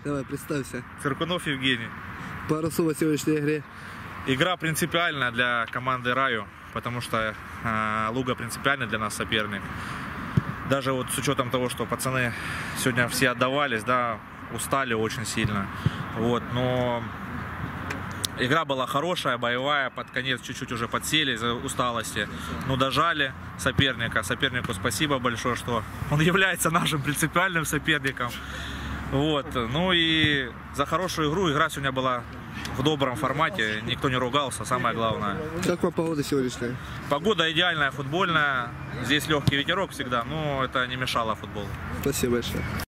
Давай, представься. Циркунов Евгений. Пару слов о сегодняшней игре. Игра принципиальная для команды Раю, потому что Луга принципиальный для нас соперник. Даже вот с учетом того, что пацаны сегодня все отдавались, да, устали очень сильно. Вот, но игра была хорошая, боевая, под конец чуть-чуть уже подсели из-за усталости. Но дожали соперника. Сопернику спасибо большое, что он является нашим принципиальным соперником. Вот. Ну и за хорошую игру. Игра сегодня была в добром формате, никто не ругался, самое главное. Как вам погода сегодняшняя? Погода идеальная, футбольная. Здесь легкий ветерок всегда, но это не мешало футболу. Спасибо большое.